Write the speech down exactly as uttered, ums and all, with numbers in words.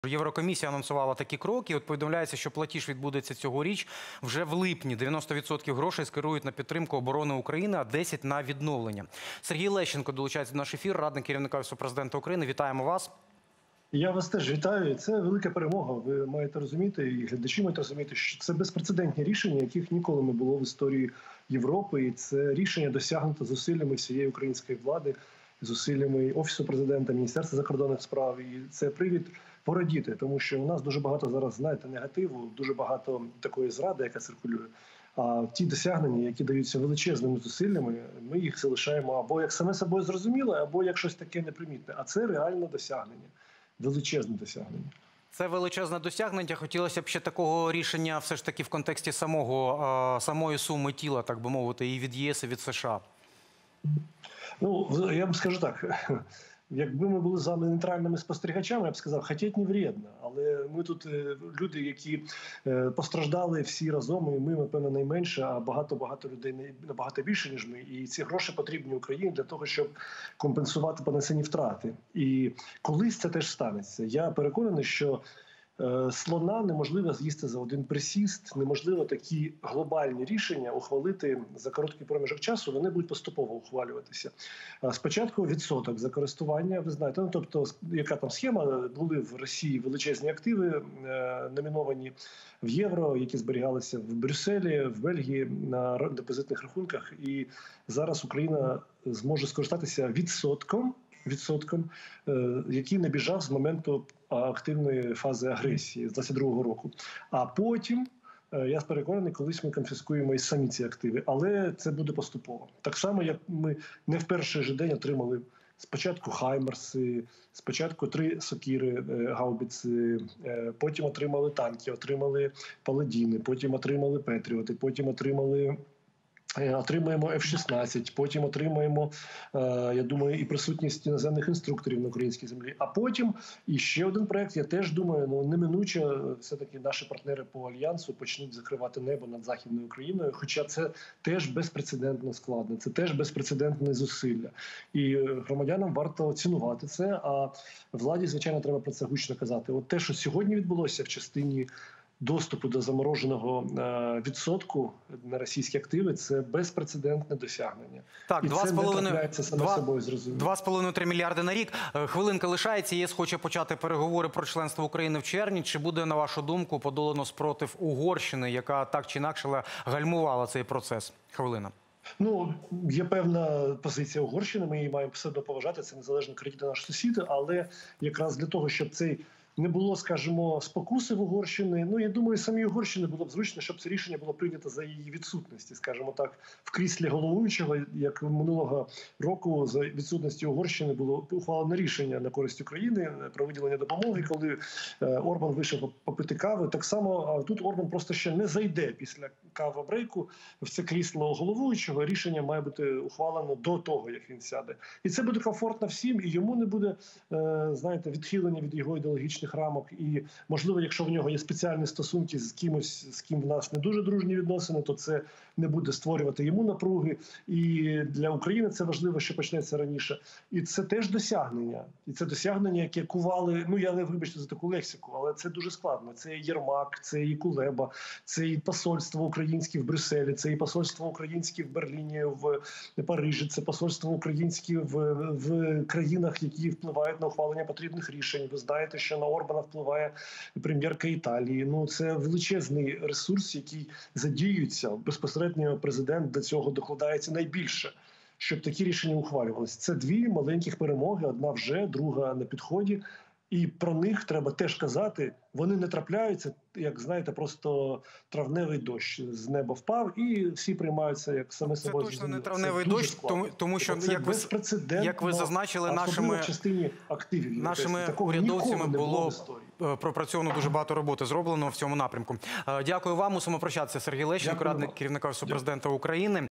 Єврокомісія анонсувала такі кроки. От повідомляється, що платіж відбудеться цьогоріч вже в липні. дев'яносто відсотків грошей скерують на підтримку оборони України, а десять відсотків на відновлення. Сергій Лещенко долучається до наш ефір, радник керівника Офісу Президента України. Вітаємо вас. Я вас теж вітаю. Це велика перемога. Ви маєте розуміти, і глядачі мають розуміти, що це безпрецедентні рішення, яких ніколи не було в історії Європи. І це рішення досягнуто зусиллями всієї української влади, зусиллями Офісу Президента, Міністерства закордонних справ. І це привід порадіти, тому що у нас дуже багато зараз, знаєте, негативу, дуже багато такої зради, яка циркулює. А ті досягнення, які даються величезними зусиллями, ми їх залишаємо або як саме собою зрозуміло, або як щось таке непримітне. А це реальне досягнення, величезне досягнення. Це величезне досягнення. Хотілося б ще такого рішення все ж таки в контексті самого, самої суми тіла, так би мовити, і від ЄС, і від США. Ну, я вам скажу так. Якби ми були з вами нейтральними спостерігачами, я б сказав, хотіть не вредно. Але ми тут люди, які постраждали всі разом, і ми, напевно, найменше, а багато-багато людей набагато більше, ніж ми. І ці гроші потрібні Україні для того, щоб компенсувати понесені втрати. І колись це теж станеться. Я переконаний, що слона неможливо з'їсти за один присіст, неможливо такі глобальні рішення ухвалити за короткий проміжок часу, вони будуть поступово ухвалюватися. Спочатку відсоток за користування, ви знаєте, ну, тобто, яка там схема, були в Росії величезні активи, номіновані в євро, які зберігалися в Брюсселі, в Бельгії на депозитних рахунках, і зараз Україна зможе скористатися відсотком, відсотком, який набіжав з моменту активної фази агресії з двадцять другого року. А потім, я переконаний, колись ми конфіскуємо і самі ці активи. Але це буде поступово. Так само, як ми не в перший же день отримали спочатку хаймерси, спочатку три сокири, гаубиці, потім отримали танки, отримали паладіни, потім отримали петріоти, потім отримали... Отримаємо еф шістнадцять, потім отримаємо, я думаю, і присутність іноземних інструкторів на українській землі. А потім і ще один проект, я теж думаю, ну неминуче все-таки наші партнери по Альянсу почнуть закривати небо над Західною Україною, хоча це теж безпрецедентно складно, це теж безпрецедентне зусилля. І громадянам варто цінувати це, а владі, звичайно, треба про це гучно казати. От те, що сьогодні відбулося в частині доступу до замороженого відсотку на російські активи – це безпрецедентне досягнення. Так, і це не трапляється саме собою, зрозуміло. два з половиною - три мільярди на рік. Хвилинка лишається. ЄС хоче почати переговори про членство України в червні. Чи буде, на вашу думку, подолано спротив Угорщини, яка так чи інакше гальмувала цей процес? Хвилина. Ну, є певна позиція Угорщини, ми її маємо все одно поважати, це незалежно країна наш сусід, але якраз для того, щоб цей не було, скажімо, спокуси в Угорщини. Ну, я думаю, самій Угорщині було б зручно, щоб це рішення було прийнято за її відсутності, скажімо так, в кріслі головуючого, як минулого року за відсутності Угорщини було ухвалено рішення на користь України про виділення допомоги, коли Орбан вийшов попити кави. Так само тут Орбан просто ще не зайде після кава-брейку в це крісло головуючого. Рішення має бути ухвалено до того, як він сяде. І це буде комфортно всім, і йому не буде, знаєте, відхилення від його ідеологічних рамок. І, можливо, якщо в нього є спеціальні стосунки з кимось, з ким в нас не дуже дружні відносини, то це не буде створювати йому напруги. І для України це важливо, що почнеться раніше. І це теж досягнення. І це досягнення, яке кували, ну я не вибачте за таку лексику, але це дуже складно. Це і Єрмак, це і Кулеба, це і посольство українське в Брюсселі, це і посольство українське в Берліні, в Парижі, це посольство українське в, в країнах, які впливають на ухвалення потрібних рішень. Ви знаєте, що на Орбана впливає прем'єрка Італії. Ну, це величезний ресурс, який задіюється. Безпосередньо президент до цього докладається найбільше, щоб такі рішення ухвалювалися. Це дві маленьких перемоги, одна вже, друга на підході. І про них треба теж казати. Вони не трапляються, як, знаєте, просто травневий дощ з неба впав, і всі приймаються як саме собою. Це точно не травневий дощ, тому, тому що, як ви, як ви зазначили, нашими, активів, нашими урядовцями було пропрацьовано дуже багато роботи зроблено в цьому напрямку. Дякую вам. Мусимо прощатися. Сергій Лещенко, радник керівника Офісу Президента України.